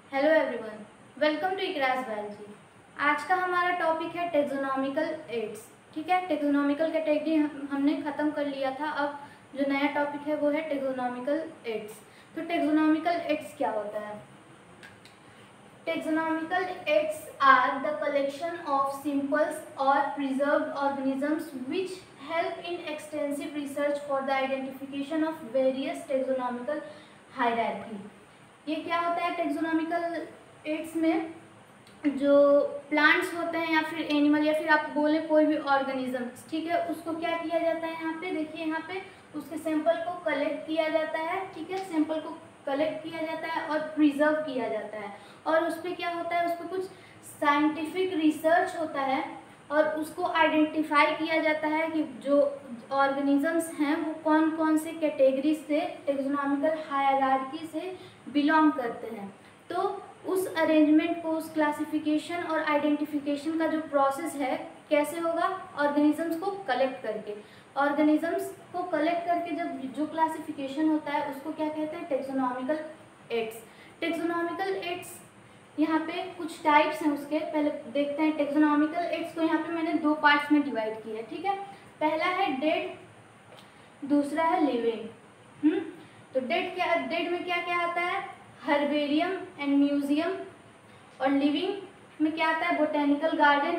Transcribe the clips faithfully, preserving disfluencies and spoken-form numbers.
Hello everyone, welcome to इकरास biology. आज का हमारा टॉपिक है टेक्सोनॉमिकल एड्स। ठीक है, टेक्सोनॉमिकल कैटेगरी हमने ख़त्म कर लिया था। अब जो नया टॉपिक है वो है टेक्सोनॉमिकल एड्स। तो टेक्सोनॉमिकल एड्स क्या होता है? Taxonomical aids are the collection of samples और preserved organisms which help in extensive research for the identification of various taxonomical hierarchy. ये क्या होता है टेक्सोनॉमिकल एड्स में? जो प्लांट्स होते हैं या फिर एनिमल या फिर आप बोले कोई भी ऑर्गेनिजम्स, ठीक है, उसको क्या किया जाता है, यहाँ पे देखिए, यहाँ पे उसके सैंपल को कलेक्ट किया जाता है। ठीक है, सैंपल को कलेक्ट किया जाता है और प्रिजर्व किया जाता है, और उस पर क्या होता है, उस पर कुछ साइंटिफिक रिसर्च होता है और उसको आइडेंटिफाई किया जाता है कि जो ऑर्गेनिजम्स हैं वो कौन कौन से कैटेगरी से टेक्सोनॉमिकल हायरार्की से बिलोंग करते हैं। तो उस अरेंजमेंट को, उस क्लासिफिकेशन और आइडेंटिफिकेशन का जो प्रोसेस है कैसे होगा? ऑर्गेनिजम्स को कलेक्ट करके। ऑर्गेनिजम्स को कलेक्ट करके जब जो क्लासिफिकेशन होता है उसको क्या कहते हैं? Taxonomical aids. टेक्सोनॉमिकल एड्स यहाँ पे कुछ टाइप्स हैं उसके, पहले देखते हैं। टेक्सोनॉमिकल एड्स को यहाँ पे मैंने दो पार्ट्स में डिवाइड किया है। ठीक है, पहला है डेड, दूसरा है लिविंग। हम्म तो डेड क्या, डेड में क्या क्या आता है? Herbarium and museum. और लिविंग में क्या आता है? Botanical garden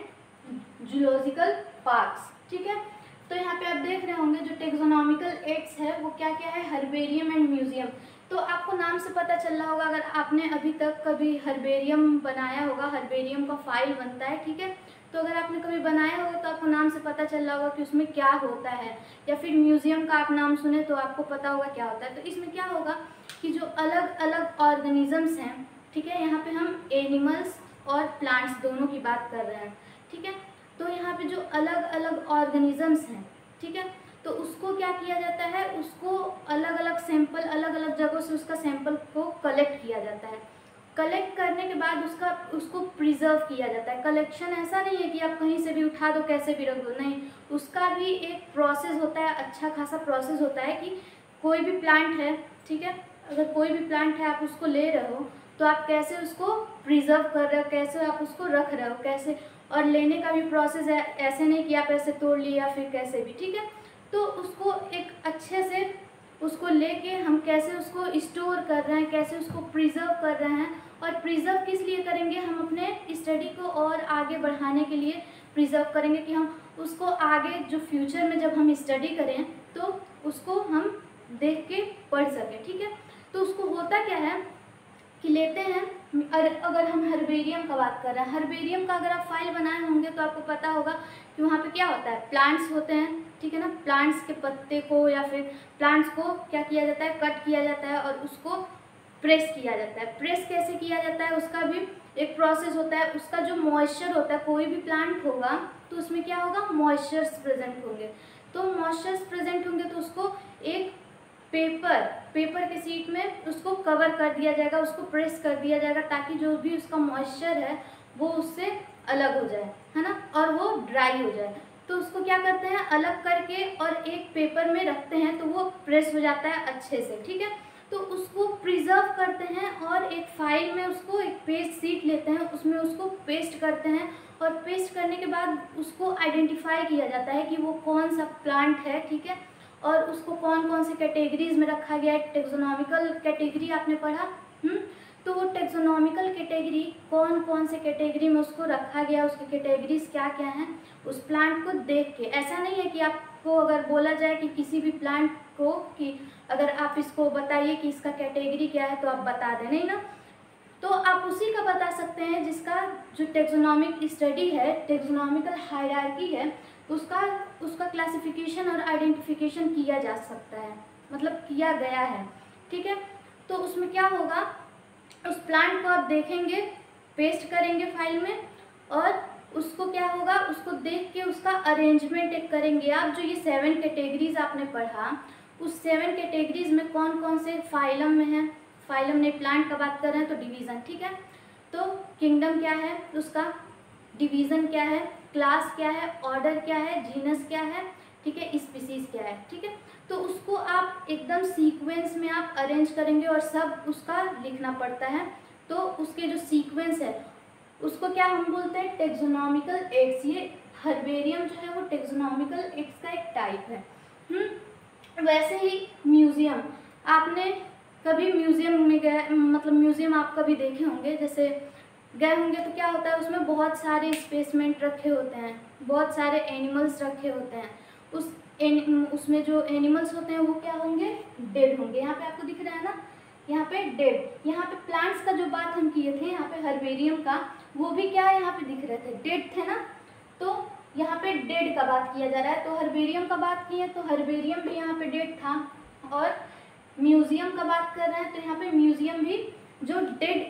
and zoological parks. ठीक है, तो यहाँ पे आप देख रहे होंगे जो टेक्सोनॉमिकल एड्स है वो क्या क्या है? Herbarium and museum. तो आपको नाम से पता चल रहा होगा, अगर आपने अभी तक कभी हर्बेरियम बनाया होगा, हर्बेरियम का फाइल बनता है, ठीक है, तो अगर आपने कभी बनाया होगा तो आपको नाम से पता चल रहा होगा कि उसमें क्या होता है। या फिर म्यूजियम का आप नाम सुने तो आपको पता होगा क्या होता है। तो इसमें क्या होगा कि जो अलग अलग ऑर्गेनिजम्स हैं, ठीक है, यहाँ पे हम एनिमल्स और प्लांट्स दोनों की बात कर रहे हैं। ठीक है, तो यहाँ पे जो अलग अलग ऑर्गेनिजम्स हैं, ठीक है, तो उसको क्या किया जाता है? उसको अलग अलग सैंपल, अलग अलग जगहों से उसका सैंपल को कलेक्ट किया जाता है। कलेक्ट करने के बाद उसका उसको प्रिजर्व किया जाता है। कलेक्शन ऐसा नहीं है कि आप कहीं से भी उठा दो, कैसे भी रख दो, नहीं, उसका भी एक प्रोसेस होता है, अच्छा खासा प्रोसेस होता है। कि कोई भी प्लांट है, ठीक है, अगर कोई भी प्लांट है, आप उसको ले रहे हो तो आप कैसे उसको प्रिजर्व कर रहे हो, कैसे आप उसको रख रहे हो, कैसे, और लेने का भी प्रोसेस है। ऐसे नहीं कि आप ऐसे तोड़ लिए या फिर कैसे भी, ठीक है। तो उसको एक अच्छे से उसको लेके हम कैसे उसको स्टोर कर रहे हैं, कैसे उसको प्रिजर्व कर रहे हैं। और प्रिजर्व किस लिए करेंगे? हम अपने स्टडी को और आगे बढ़ाने के लिए प्रिजर्व करेंगे, कि हम उसको आगे जो फ्यूचर में जब हम स्टडी करें तो उसको हम देख के पढ़ सकें। ठीक है, तो उसको होता क्या है कि लेते हैं, अगर हम हर्बेरियम का बात कर रहे हैं, हर्बेरियम का अगर आप फाइल बनाए होंगे तो आपको पता होगा कि वहाँ पे क्या होता है? प्लांट्स होते हैं, ठीक है ना। प्लांट्स के पत्ते को या फिर प्लांट्स को क्या किया जाता है? कट किया जाता है और उसको प्रेस किया जाता है। प्रेस कैसे किया जाता है? उसका भी एक प्रोसेस होता है। उसका जो मॉइस्चर होता है, कोई भी प्लांट होगा तो उसमें क्या होगा? मॉइस्चर्स प्रेजेंट होंगे। तो मॉइस्चर्स प्रेजेंट होंगे तो उसको एक पेपर पेपर के शीट में उसको कवर कर दिया जाएगा, उसको प्रेस कर दिया जाएगा, ताकि जो भी उसका मॉइस्चर है वो उससे अलग हो जाए, है ना, और वो ड्राई हो जाए। तो उसको क्या करते हैं? अलग करके और एक पेपर में रखते हैं तो वो प्रेस हो जाता है अच्छे से। ठीक है, तो उसको प्रिजर्व करते हैं और एक फाइल में उसको, एक पेस्ट शीट लेते हैं, उसमें उसको पेस्ट करते हैं। और पेस्ट करने के बाद उसको आइडेंटिफाई किया जाता है कि वो कौन सा प्लांट है, ठीक है, और उसको कौन कौन से कैटेगरीज में रखा गया है। टेक्सोनॉमिकल कैटेगरी आपने पढ़ा, हम्म तो वो टेक्सोनॉमिकल कैटेगरी कौन कौन से कैटेगरी में उसको रखा गया, उसकी कैटेगरीज क्या क्या हैं, उस प्लांट को देख के। ऐसा नहीं है कि आपको अगर बोला जाए कि किसी भी प्लांट को कि अगर आप इसको बताइए कि इसका कैटेगरी क्या है तो आप बता दें, नहीं ना। तो आप उसी का बता सकते हैं जिसका जो टेक्सोनॉमिक स्टडी है, टेक्सोनॉमिकल हायरार्की है, उसका उसका क्लासिफिकेशन और आइडेंटिफिकेशन किया जा सकता है, मतलब किया गया है। ठीक है, तो उसमें क्या होगा? उस प्लांट को आप देखेंगे, पेस्ट करेंगे फाइल में, और उसको क्या होगा? उसको देख के उसका अरेंजमेंट एक करेंगे आप। जो ये सेवन कैटेगरीज आपने पढ़ा, उस सेवन कैटेगरीज में कौन कौन से फाइलम में है, फाइलम ने प्लांट का बात कर रहे हैं तो डिवीज़न, ठीक है, तो किंगडम क्या है उसका, डिवीज़न क्या है, क्लास क्या है, ऑर्डर क्या है, जीनस क्या है, ठीक है, स्पीसीज क्या है। ठीक है, तो उसको आप एकदम सीक्वेंस में आप अरेंज करेंगे और सब उसका लिखना पड़ता है। तो उसके जो सीक्वेंस है उसको क्या हम बोलते हैं, टेक्सोनॉमिकल एक्स। ये हर्बेरियम जो है वो टेक्सोनॉमिकल एक्स का एक टाइप है। हम्म वैसे ही म्यूजियम, आपने कभी म्यूजियम में गए, मतलब म्यूजियम आप कभी देखे होंगे, जैसे गए होंगे तो क्या होता है उसमें बहुत सारे स्पेसमेंट रखे होते हैं, बहुत सारे एनिमल्स रखे होते हैं। उस एन, उसमें जो एनिमल्स होते हैं वो क्या होंगे, डेड होंगे। यहाँ पे आपको दिख रहा है ना, यहाँ पे डेड। यहाँ पे प्लांट्स का जो बात हम किए थे यहाँ पे हर्बेरियम का, वो भी क्या यहाँ पे दिख रहे थे, डेड थे ना। तो यहाँ पे डेड का बात किया जा रहा है, तो हर्बेरियम का बात किए तो हर्बेरियम भी यहाँ पे डेड था। और म्यूजियम का बात कर रहे हैं तो यहाँ पे म्यूजियम भी जो डेड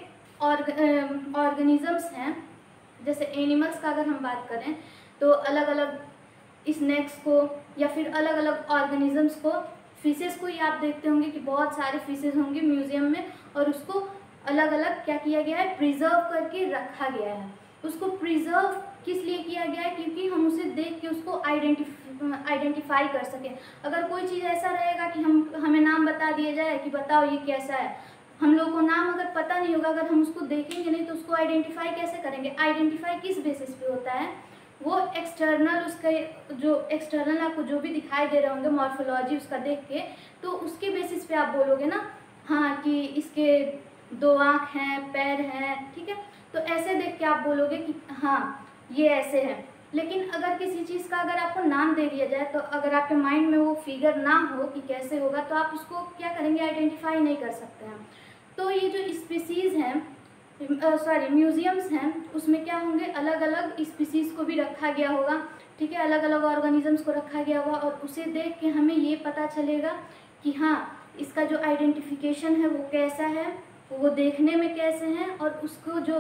ऑर्गेनिजम्स हैं, जैसे एनिमल्स का अगर हम बात करें तो अलग अलग स्नेक्स को या फिर अलग अलग ऑर्गेनिजम्स को, फिशेस को ही आप देखते होंगे कि बहुत सारे फिशेस होंगे म्यूजियम में, और उसको अलग अलग क्या किया गया है, प्रिजर्व करके रखा गया है। उसको प्रिजर्व किस लिए किया गया है, क्योंकि हम उसे देख के उसको आइडेंटिफाई आइडेंटिफाई कर सकें। अगर कोई चीज़ ऐसा रहेगा कि हम हमें नाम बता दिया जाए कि बताओ ये कैसा है, हम लोग को नाम अगर पता नहीं होगा, अगर हम उसको देखेंगे नहीं तो उसको आइडेंटिफाई कैसे करेंगे। आइडेंटिफाई किस बेसिस पे होता है, वो एक्सटर्नल, उसका जो एक्सटर्नल आपको जो भी दिखाई दे रहे होंगे मॉर्फोलॉजी उसका देख के, तो उसके बेसिस पे आप बोलोगे ना हाँ कि इसके दो आँख हैं, पैर हैं, ठीक है। तो ऐसे देख के आप बोलोगे कि हाँ ये ऐसे है। लेकिन अगर किसी चीज़ का अगर आपको नाम दे दिया जाए तो अगर आपके माइंड में वो फिगर ना हो कि कैसे होगा, तो आप उसको क्या करेंगे, आइडेंटिफाई नहीं कर सकते हैं। तो ये जो स्पीसीज़ हैं, सॉरी म्यूजियम्स हैं, उसमें क्या होंगे, अलग अलग स्पीसीज़ को भी रखा गया होगा, ठीक है, अलग अलग ऑर्गेनिजम्स को रखा गया होगा, और उसे देख के हमें ये पता चलेगा कि हाँ इसका जो आइडेंटिफिकेशन है वो कैसा है, वो देखने में कैसे हैं, और उसको जो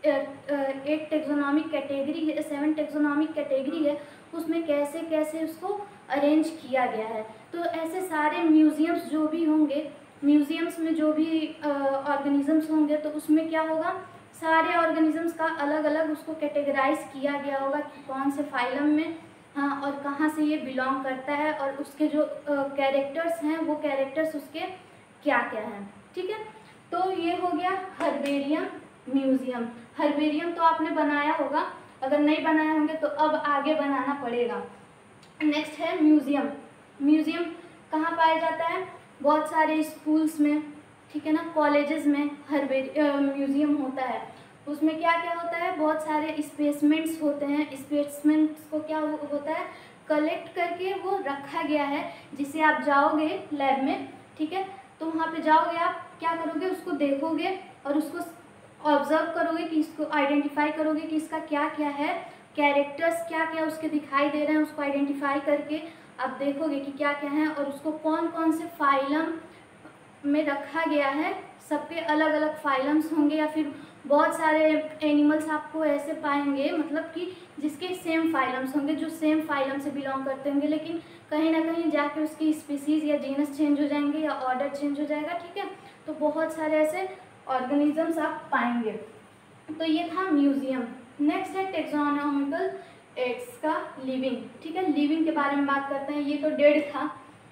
एट टेक्सोनॉमिक कैटेगरी है, सेवन टेक्सोनॉमिक कैटेगरी है, उसमें कैसे कैसे उसको अरेंज किया गया है। तो ऐसे सारे म्यूजियम्स जो भी होंगे, म्यूजियम्स में जो भी ऑर्गेनिजम्स होंगे, तो उसमें क्या होगा, सारे ऑर्गेनिजम्स का अलग अलग उसको कैटेगराइज किया गया होगा कि कौन से फाइलम में, हाँ, और कहाँ से ये बिलोंग करता है, और उसके जो कैरेक्टर्स हैं वो कैरेक्टर्स उसके क्या क्या हैं, ठीक है। तो ये हो गया हर्बेरियम, म्यूजियम। हर्बेरियम तो आपने बनाया होगा, अगर नहीं बनाए होंगे तो अब आगे बनाना पड़ेगा। नेक्स्ट है म्यूजियम। म्यूजियम कहाँ पाया जाता है, बहुत सारे स्कूल्स में, ठीक है ना, कॉलेजेस में हर्बेरियम म्यूजियम होता है। उसमें क्या क्या होता है, बहुत सारे स्पेसमेंट्स होते हैं। स्पेसमेंट्स को क्या होता है, कलेक्ट करके वो रखा गया है, जिसे आप जाओगे लैब में, ठीक है, तो वहाँ पे जाओगे, आप क्या करोगे, उसको देखोगे और उसको ऑब्जर्व करोगे कि इसको आइडेंटिफाई करोगे कि इसका क्या क्या है, कैरेक्टर्स क्या क्या उसके दिखाई दे रहे हैं, उसको आइडेंटिफाई करके आप देखोगे कि क्या क्या है, और उसको कौन कौन से फाइलम में रखा गया है। सबके अलग अलग फाइलम्स होंगे, या फिर बहुत सारे एनिमल्स आपको ऐसे पाएंगे, मतलब कि जिसके सेम फाइलम्स होंगे, जो सेम फाइलम से बिलोंग करते होंगे, लेकिन कहीं ना कहीं जाके उसकी स्पीसीज़ या जीनस चेंज हो जाएंगे या ऑर्डर चेंज हो जाएगा, ठीक है। तो बहुत सारे ऐसे ऑर्गेनिजम्स आप पाएंगे। तो ये था म्यूजियम। नेक्स्ट है टेक्सोनॉमिकल एक्स का लिविंग, ठीक है। लिविंग के बारे में बात करते हैं, ये तो डेड था,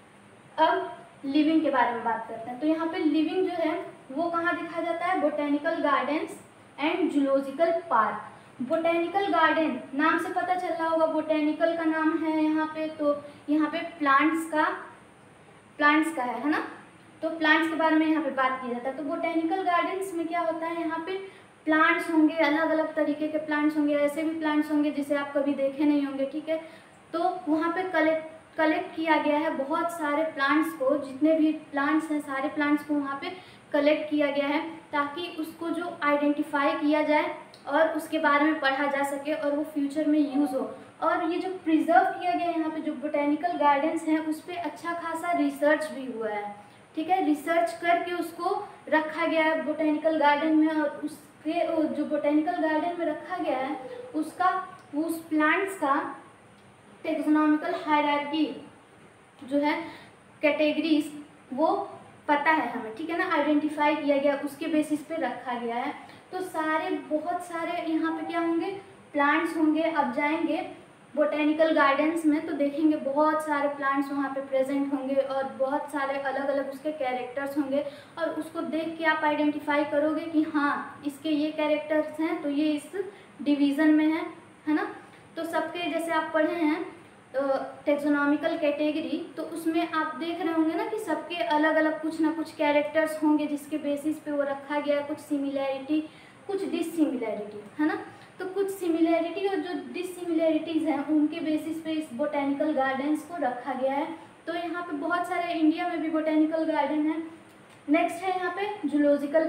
अब लिविंग के बारे में बात करते हैं। तो यहाँ पे लिविंग जो है वो कहाँ दिखा जाता है, botanical gardens and zoological park. Botanical garden नाम से पता चल रहा होगा, बोटेनिकल का नाम है यहाँ पे, तो यहाँ पे प्लांट्स का प्लांट्स का है है ना, तो प्लांट्स के बारे में यहाँ पे बात की जाता है। तो बोटेनिकल गार्डन्स में क्या होता है, यहाँ पे प्लांट्स होंगे, अलग अलग तरीके के प्लांट्स होंगे, ऐसे भी प्लांट्स होंगे जिसे आप कभी देखे नहीं होंगे, ठीक है। तो वहाँ पे कलेक्ट कलेक्ट किया गया है बहुत सारे प्लांट्स को, जितने भी प्लांट्स हैं सारे प्लांट्स को वहाँ पे कलेक्ट किया गया है, ताकि उसको जो आइडेंटिफाई किया जाए और उसके बारे में पढ़ा जा सके और वो फ्यूचर में यूज़ हो। और ये जो प्रिजर्व किया गया है यहाँ पे जो बोटेनिकल गार्डन्स हैं, उस पर अच्छा खासा रिसर्च भी हुआ है, ठीक है। रिसर्च करके उसको रखा गया है बोटेनिकल गार्डन में, और उसके जो बोटेनिकल गार्डन में रखा गया है उसका उस प्लांट्स का टेक्सोनॉमिकल हायरार्की जो है, कैटेगरीज, वो पता है हमें, ठीक है ना, आइडेंटिफाई किया गया, उसके बेसिस पे रखा गया है। तो सारे बहुत सारे यहाँ पे क्या होंगे, प्लांट्स होंगे। अब जाएंगे बोटेनिकल गार्डन्स में तो देखेंगे बहुत सारे प्लांट्स वहाँ पे प्रेजेंट होंगे और बहुत सारे अलग अलग उसके कैरेक्टर्स होंगे, और उसको देख के आप आइडेंटिफाई करोगे कि हाँ इसके ये कैरेक्टर्स हैं तो ये इस डिवीज़न में है है ना। तो सबके जैसे आप पढ़े हैं टेक्सोनॉमिकल कैटेगरी, तो उसमें आप देख रहे होंगे ना कि सबके अलग अलग कुछ ना कुछ कैरेक्टर्स होंगे जिसके बेसिस पे वो रखा गया है, कुछ सिमिलैरिटी कुछ डिसिमिलैरिटी, है ना। तो कुछ सिमिलैरिटी और जो डिसिमिलैरिटीज़ हैं उनके बेसिस पे इस बोटेनिकल गार्डन्स को रखा गया है। तो यहाँ पे बहुत सारे इंडिया में भी बोटेनिकल गार्डन है। नेक्स्ट है यहाँ पे जूलॉजिकल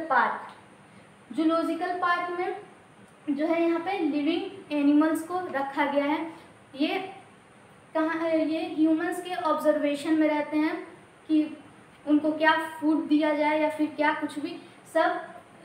पार्क। जूलॉजिकल पार्क में जो है यहाँ पे लिविंग एनिमल्स को रखा गया है। ये कहाँ, ये ह्यूमंस के ऑब्जर्वेशन में रहते हैं कि उनको क्या फूड दिया जाए या फिर क्या कुछ भी, सब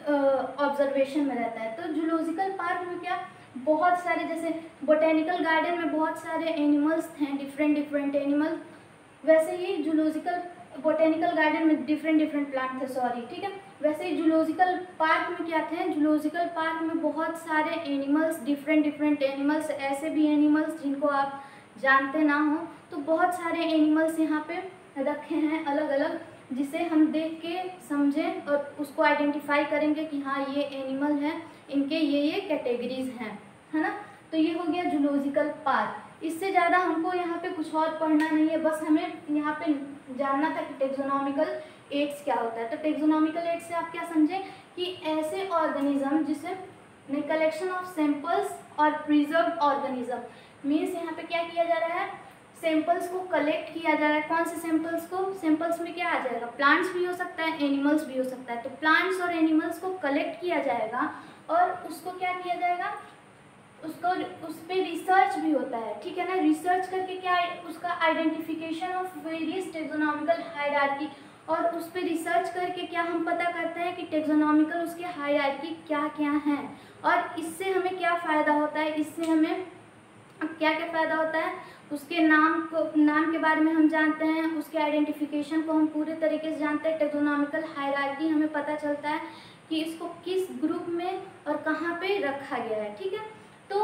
ऑब्जर्वेशन में रहता है। तो जूलॉजिकल पार्क में क्या बहुत सारे, जैसे बोटेनिकल गार्डन में बहुत सारे एनिमल्स हैं, डिफरेंट डिफरेंट एनिमल, वैसे ही जूलॉजिकल बोटेनिकल गार्डन में डिफरेंट डिफरेंट प्लांट थे, सॉरी, ठीक है। वैसे ही जूलॉजिकल पार्क में क्या थे, जूलॉजिकल पार्क में बहुत सारे एनिमल्स, डिफरेंट डिफरेंट एनिमल्स, ऐसे भी एनिमल्स जिनको आप जानते ना हो, तो बहुत सारे एनिमल्स यहाँ पे रखे हैं अलग अलग, जिसे हम देख के समझें और उसको आइडेंटिफाई करेंगे कि हाँ ये एनिमल हैं, इनके ये ये कैटेगरीज हैं, है ना। तो ये हो गया जूलॉजिकल पार्क। इससे ज़्यादा हमको यहाँ पे कुछ और पढ़ना नहीं है, बस हमें यहाँ पे जानना था कि टेक्सोनॉमिकल एड्स क्या होता है। तो टेक्सोनॉमिकल एड्स से आप क्या समझें कि ऐसे ऑर्गेनिज्म जिसे कलेक्शन ऑफ सैंपल्स और प्रिजर्व्ड ऑर्गेनिज्म, मीन्स यहाँ पे क्या किया जा रहा है, सैंपल्स को कलेक्ट किया जा रहा है। कौन से सैंपल्स को, सैंपल्स में क्या आ जाएगा, प्लांट्स भी हो सकता है, एनिमल्स भी हो सकता है। तो प्लांट्स और एनिमल्स को कलेक्ट किया जाएगा और उसको क्या किया जाएगा, उसको उस पर रिसर्च भी होता है, ठीक है ना। रिसर्च करके क्या, उसका identification of various taxonomical hierarchy, और उस पर रिसर्च करके क्या हम पता करते हैं कि टेक्सोनॉमिकल उसके हायरार्की क्या क्या हैं, और इससे हमें क्या फ़ायदा होता है, इससे हमें क्या क्या फ़ायदा होता है, उसके नाम को, नाम के बारे में हम जानते हैं, उसके आइडेंटिफिकेशन को हम पूरे तरीके से जानते हैं। टेक्सोनॉमिकल हायरार्की हमें पता चलता है कि इसको किस ग्रुप में और कहाँ पे रखा गया है, ठीक है। तो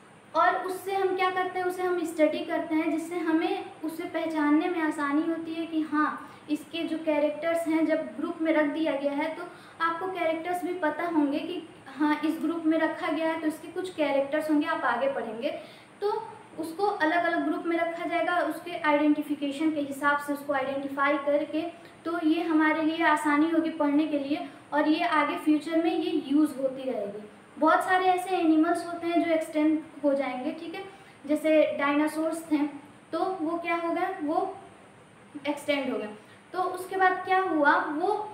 और उससे हम क्या करते हैं, उसे हम स्टडी करते हैं, जिससे हमें उसे पहचानने में आसानी होती है कि हाँ इसके जो कैरेक्टर्स हैं, जब ग्रुप में रख दिया गया है तो आपको कैरेक्टर्स भी पता होंगे कि हाँ इस ग्रुप में रखा गया है तो इसके कुछ कैरेक्टर्स होंगे, आप आगे पढ़ेंगे तो उसको अलग अलग ग्रुप में रखा जाएगा, उसके आइडेंटिफिकेशन के हिसाब से उसको आइडेंटिफाई करके, तो ये हमारे लिए आसानी होगी पढ़ने के लिए, और ये आगे फ्यूचर में ये यूज़ होती रहेगी। बहुत सारे ऐसे एनिमल्स होते हैं जो एक्सटेंड हो जाएंगे, ठीक है, जैसे डायनासोर्स थे तो वो क्या हो गया, वो एक्सटेंड हो गया। तो उसके बाद क्या हुआ, वो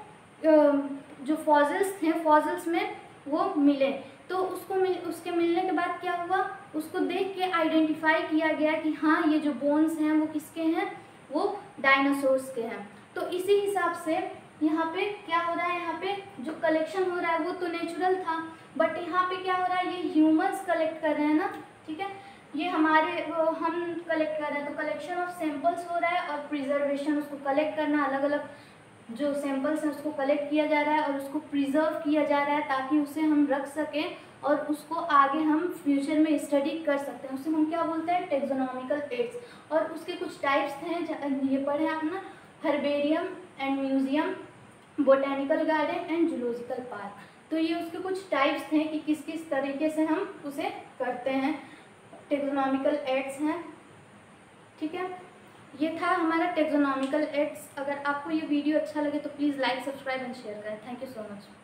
जो फॉसिल्स थे, फॉसिल्स में वो मिले, तो उसको मिल उसके मिलने के बाद क्या हुआ, उसको देख के आइडेंटिफाई किया गया कि हाँ ये जो बोन्स हैं वो किसके हैं, वो डायनासोर्स के हैं। तो इसी हिसाब से यहाँ पे क्या हो रहा है, यहाँ पे जो कलेक्शन हो रहा है वो तो नेचुरल था, बट यहाँ पे क्या हो रहा है, ये ह्यूमंस कलेक्ट कर रहे हैं ना, ठीक है, ये हमारे हम कलेक्ट कर रहे हैं। तो कलेक्शन ऑफ सैंपल्स हो रहा है और प्रिजर्वेशन, उसको कलेक्ट करना, अलग अलग जो सैंपल्स हैं उसको कलेक्ट किया जा रहा है और उसको प्रिजर्व किया जा रहा है ताकि उसे हम रख सकें और उसको आगे हम फ्यूचर में स्टडी कर सकते हैं। उसे हम क्या बोलते हैं, टेक्सोनॉमिकल एड्स। और उसके कुछ टाइप्स हैं, ये पढ़े आप ना, herbarium and museum, botanical garden and zoological park. तो ये उसके कुछ टाइप्स हैं कि किस किस तरीके से हम उसे करते हैं, टेक्सोनॉमिकल एड्स हैं, ठीक है। ये था हमारा टेक्सोनॉमिकल एड्स। अगर आपको ये वीडियो अच्छा लगे तो please like, subscribe and share करें। Thank you so much.